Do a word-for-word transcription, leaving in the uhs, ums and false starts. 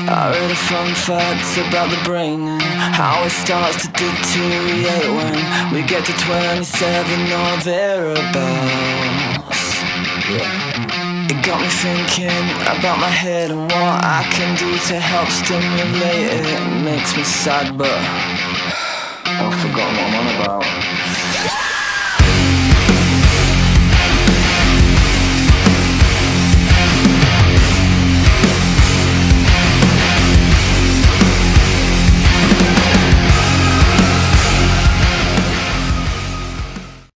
I read a fun facts about the brain and how it starts to deteriorate when we get to twenty-seven or thereabouts. Yeah. It got me thinking about my head and what I can do to help stimulate it. It makes me sad, but I've forgotten what I'm on about.